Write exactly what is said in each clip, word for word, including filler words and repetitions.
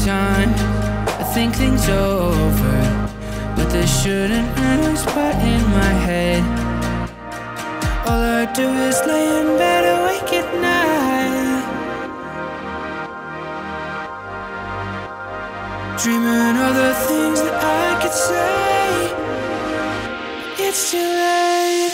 time I think things over, but there shouldn't hurt a spot in my head. All I do is lay in bed awake at night, dreaming of the things that I could say. It's too late.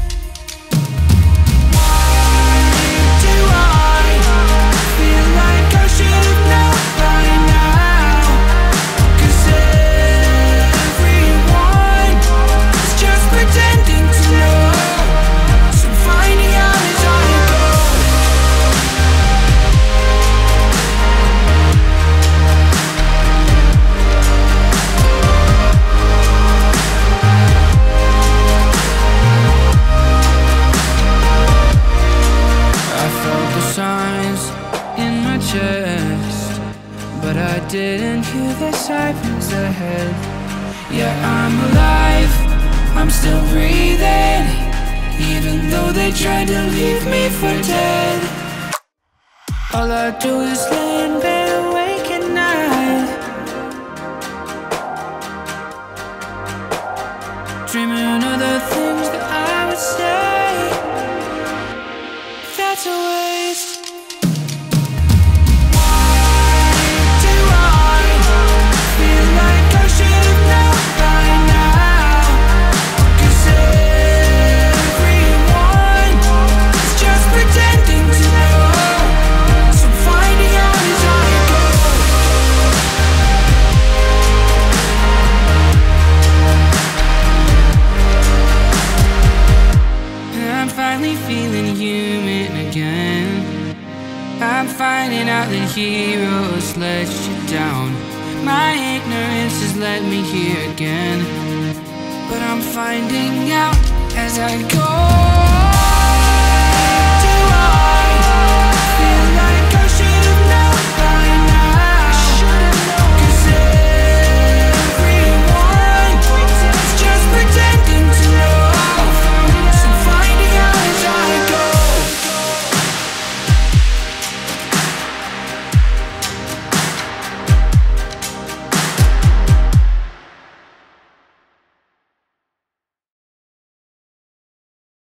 But I didn't hear the sirens ahead. Yeah, I'm alive, I'm still breathing, even though they tried to leave me for dead. All I do is lay in bed awake at night, dreaming of the things that I would say. That's a waste. Feeling human again. I'm finding out that heroes let you down. My ignorance has led me here again, but I'm finding out as I go.